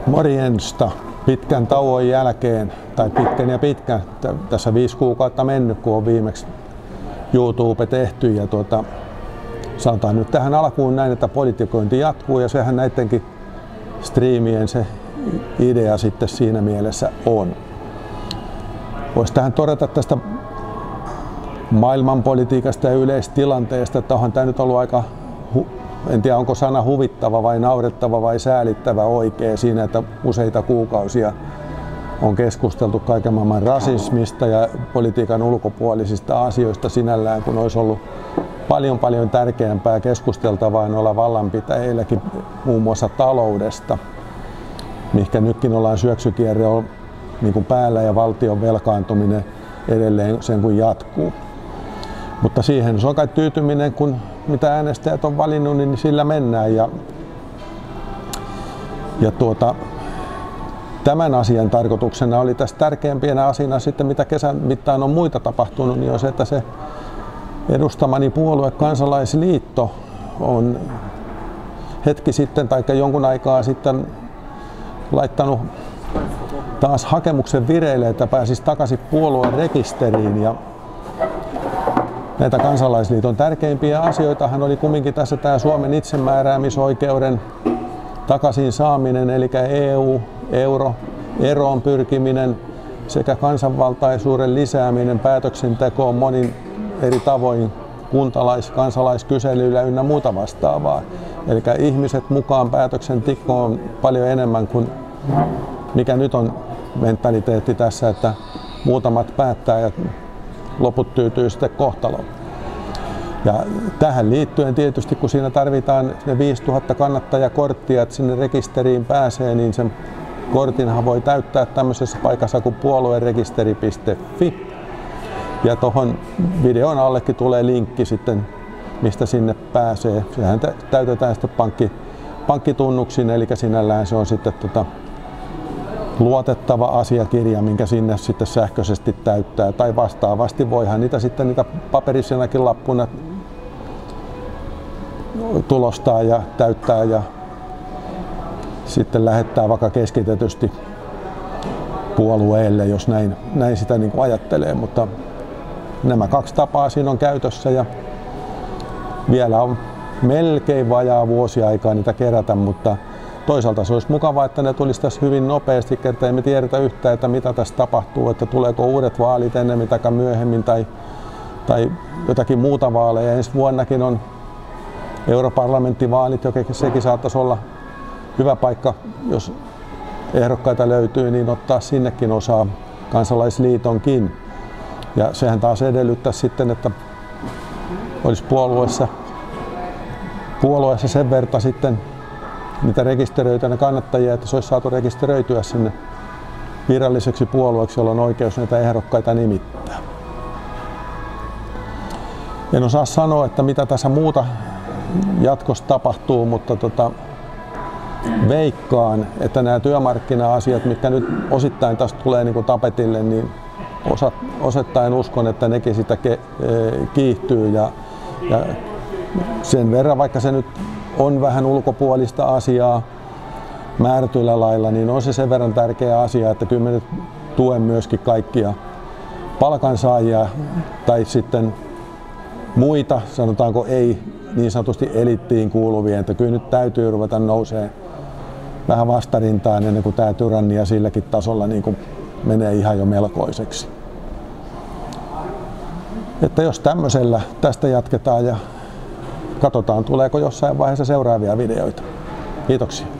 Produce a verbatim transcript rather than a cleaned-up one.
Morjensta pitkän tauon jälkeen, tai pitkän ja pitkän, tässä viisi kuukautta mennyt, kun on viimeksi YouTube tehty. Ja tuota, sanotaan nyt tähän alkuun näin, että politikointi jatkuu, ja sehän näidenkin striimien se idea sitten siinä mielessä on. Voisi tähän todeta tästä maailmanpolitiikasta ja yleistilanteesta, että onhan tämä nyt ollut aika, en tiedä onko sana huvittava vai naurettava vai säälittävä oikea siinä, että useita kuukausia on keskusteltu kaiken maailman rasismista ja politiikan ulkopuolisista asioista sinällään, kun olisi ollut paljon paljon tärkeämpää keskusteltavaa olla vallanpitäjilläkin muun muassa taloudesta, mihinkä nytkin ollaan syöksykierre on niin kuin päällä ja valtion velkaantuminen edelleen sen kun jatkuu. Mutta siihen se on kai tyytyminen, kun mitä äänestäjät on valinnut, niin sillä mennään. Ja, ja tuota, tämän asian tarkoituksena oli tässä tärkeämpänä asiana sitten, mitä kesän mittaan on muita tapahtunut, niin on se, että se edustamani puolue Kansalaisliitto on hetki sitten tai jonkun aikaa sitten laittanut taas hakemuksen vireille, että pääsisi takaisin puolueen rekisteriin. Ja näitä Kansalaisliiton tärkeimpiä asioitahan oli kumminkin tässä tämä Suomen itsemääräämisoikeuden takaisin saaminen, eli E U, euro, eroon pyrkiminen sekä kansanvaltaisuuden lisääminen päätöksentekoon monin eri tavoin kuntalais-, kansalaiskyselyillä ynnä muuta vastaavaa. Eli ihmiset mukaan päätöksentekoon paljon enemmän kuin mikä nyt on mentaliteetti tässä, että muutamat päättää ja loput tyytyy sitten kohtaloon. Ja tähän liittyen tietysti, kun siinä tarvitaan ne viisituhatta kannattajakorttia, että sinne rekisteriin pääsee, niin sen kortinhan voi täyttää tämmöisessä paikassa kuin puoluerekisteri piste fi. Ja tuohon videon allekin tulee linkki sitten, mistä sinne pääsee. Sehän täytetään sitten pankki, pankkitunnuksin, eli sinällään se on sitten tota, luotettava asiakirja, minkä sinne sitten sähköisesti täyttää, tai vastaavasti voihan niitä sitten niitä paperisenakin lappuna tulostaa ja täyttää ja sitten lähettää vaikka keskitetysti puolueelle, jos näin, näin sitä niin kuin ajattelee, mutta nämä kaksi tapaa siinä on käytössä ja vielä on melkein vajaa vuosi aikaa niitä kerätä, mutta toisaalta se olisi mukavaa, että ne tulisi tässä hyvin nopeasti, kertaa emme tiedetä yhtään, että mitä tässä tapahtuu, että tuleeko uudet vaalit ennemmin tai myöhemmin tai, tai jotakin muuta vaaleja. Ensi vuonnakin on europarlamenttivaalit, joka sekin saattaisi olla hyvä paikka, jos ehdokkaita löytyy, niin ottaa sinnekin osaa Kansalaisliitonkin. Ja sehän taas edellyttää sitten, että olisi puolueessa, puolueessa sen verta sitten niitä rekisteröityjä kannattajia, että se olisi saatu rekisteröityä sinne viralliseksi puolueeksi, jolla on oikeus näitä ehdokkaita nimittää. En osaa sanoa, että mitä tässä muuta jatkossa tapahtuu, mutta tota, veikkaan, että nämä työmarkkina-asiat, mitkä nyt osittain tästä tulee niin kuin tapetille, niin osa, osittain uskon, että nekin sitä ke, kiihtyy ja, ja sen verran, vaikka se nyt on vähän ulkopuolista asiaa määrätyllä lailla, niin on se sen verran tärkeä asia, että kyllä me nyt tuen myöskin kaikkia palkansaajia tai sitten muita, sanotaanko ei niin sanotusti eliittiin kuuluvia, että kyllä nyt täytyy ruveta nousemaan vähän vastarintaan ennen kuin tämä tyrannia silläkin tasolla niin kuin menee ihan jo melkoiseksi. Että jos tämmöisellä tästä jatketaan ja katsotaan, tuleeko jossain vaiheessa seuraavia videoita. Kiitoksia.